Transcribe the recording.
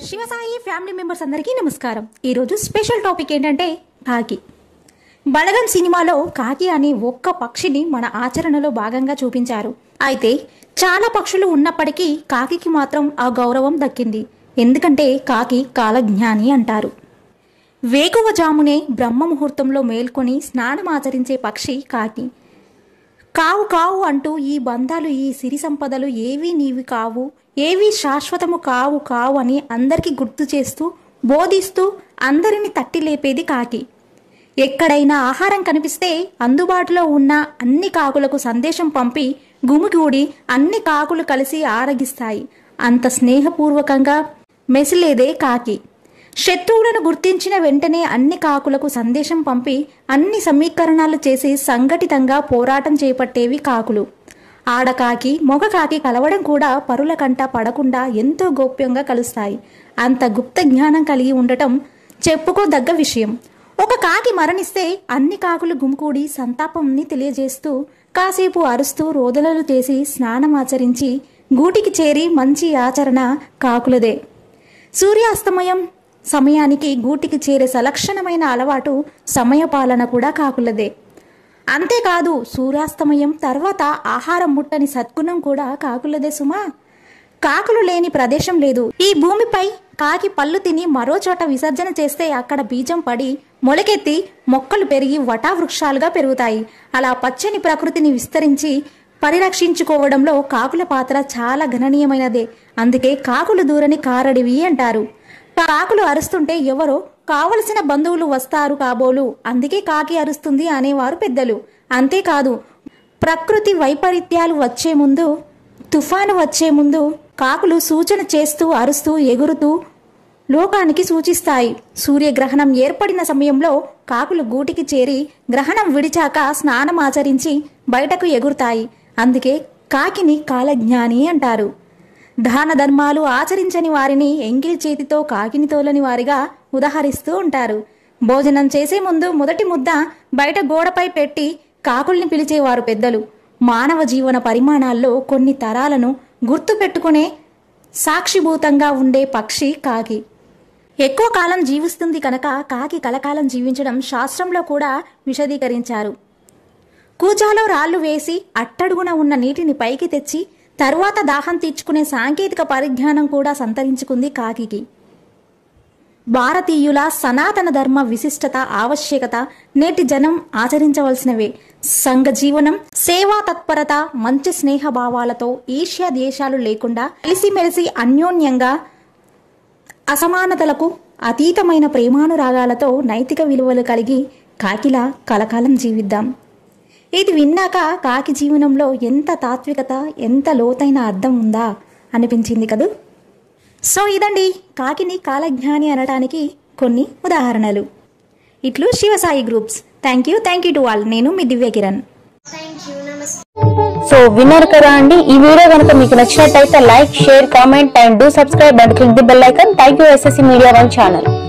Shivasai family members అందరికీ నమస్కారం। ఈ రోజు స్పెషల్ టాపిక్ ఏంటంటే కాకి। బలగం సినిమాలో కాకి అనే ఒక్క పక్షిని మన ఆచరణలో భాగంగా చూపించారు। అయితే చాలా పక్షులు ఉన్నప్పటికీ కాకికి మాత్రం ఆ గౌరవం దక్కింది। ఎందుకంటే కాకి కాలజ్ఞాని అంటారు। వేకువజామునే బ్రహ్మ ముహూర్తంలో మేల్కొని స్నానమాచరించే పక్షి కాకి। కావు కావు అంటూ ఈ బంధాలు ఈ సిరి సంపదలు ఏవీ నీవి కావు, ఏవీ శాశ్వతము కావు కావు అని అందరికీ గుర్తు చేస్తూ బోధిస్తూ అందరిని తట్టి లేపేది కాకి। ఎక్కడైనా ఆహారం కనిపిస్తే అందుబాటులో ఉన్న అన్ని కాకులకు సందేశం పంపి గుమిగూడి అన్ని కాకులు కలిసి ఆరగిస్తాయి। అంత స్నేహపూర్వకంగా మెసిలేదే కాకి। శత్రువులను గుర్తించిన వెంటనే అన్ని కాకులకు సందేశం పంపి అన్ని సమీకరణాలు చేసి సంఘటితంగా పోరాటం చేపట్టేవి కాకులు। ఆడకాకి మగ కాకి కలవడం కూడా పరుల కంట పడకుండా ఎంతో గోప్యంగా కలుస్తాయి। అంత గుప్త జ్ఞానం కలిగి ఉండటం చెప్పుకోదగ్గ విషయం। ఒక కాకి మరణిస్తే అన్ని కాకులు గుమికూడి సంతాపంని తెలియజేస్తూ కాసేపు అరుస్తూ రోదనలు చేసి స్నానమాచరించి గూటికి చేరి మంచి ఆచరణ కాకులదే। సూర్యాస్తమయం సమయానికి గూటికి చేరే సలక్షణమైన అలవాటు సమయపాలన కూడా కాకులదే। అంతేకాదు సూర్యాస్తమయం తర్వాత ఆహారం ముట్టని సద్గుణం కూడా కాకులదే సుమా। కాకులు లేని ప్రదేశం లేదు ఈ భూమిపై। కాకి పళ్ళు తిని మరో చోట విసర్జన చేస్తే అక్కడ బీజం పడి మొలకెత్తి మొక్కలు పెరిగి వటావృక్షాలుగా పెరుగుతాయి। అలా పచ్చని ప్రకృతిని విస్తరించి పరిరక్షించుకోవడంలో కాకుల పాత్ర చాలా గణనీయమైనదే। అందుకే కాకులు దూరని కారడివి అంటారు। కాకులు అరుస్తుంటే ఎవరో కావలసిన బంధువులు వస్తారు కాబోలు, అందుకే కాకి అరుస్తుంది అనేవారు పెద్దలు। అంతేకాదు ప్రకృతి వైపరీత్యాలు వచ్చే ముందు, తుఫాను వచ్చే ముందు కాకులు సూచన చేస్తూ అరుస్తూ ఎగురుతూ లోకానికి సూచిస్తాయి। సూర్యగ్రహణం ఏర్పడిన సమయంలో కాకులు గూటికి చేరి గ్రహణం విడిచాక స్నానమాచరించి బయటకు ఎగురుతాయి। అందుకే కాకిని కాలజ్ఞాని అంటారు। దాన ధర్మాలు ఆచరించని వారిని ఎంగిలి చేతితో కాకిని తోలని వారిగా ఉదహరిస్తూ ఉంటారు। భోజనం చేసే ముందు మొదటి ముద్ద బయట గోడపై పెట్టి కాకుల్ని పిలిచేవారు పెద్దలు। మానవ జీవన పరిమాణాల్లో కొన్ని తరాలను గుర్తు పెట్టుకునే సాక్షిభూతంగా ఉండే పక్షి కాకి। ఎక్కువ కాలం జీవిస్తుంది కనుక కాకి కలకాలం జీవించడం శాస్త్రంలో కూడా విశదీకరించారు। కూజాలో రాళ్లు వేసి అట్టడుగున ఉన్న నీటిని పైకి తెచ్చి తరువాత దాహం తీర్చుకునే సాంకేతిక పరిజ్ఞానం కూడా సంతరించుకుంది కాకికి। భారతీయుల సనాతన ధర్మ విశిష్టత ఆవశ్యకత నేటి జనం ఆచరించవలసినవే। సంఘ జీవనం సేవా తత్పరత మంచి స్నేహ భావాలతో ఈర్ష్య దేశాలు లేకుండా కలిసిమెలిసి అన్యోన్యంగా అసమానతలకు అతీతమైన ప్రేమానురాగాలతో నైతిక విలువలు కలిగి కాకిలా కలకాలం జీవిద్దాం। ఇది విన్నాక కాకి జీవనంలో ఎంత తాత్వికత ఎంత లోతైన అర్థం ఉందా అనిపించింది కదూ। సో ఇదండి కాకిని కాలజ్ఞాని అనడానికి కొన్ని ఉదాహరణలు। ఇట్లు Shivasai groups. Thank you to all. నేను మీ దివ్య కిరణ్। సో విన్నర్ కదా అండి। ఈ వీడియో కనుక మీకు నచ్చినట్టయితే like share comment and do subscribe and click the bell icon. Thank you SSC Media One channel.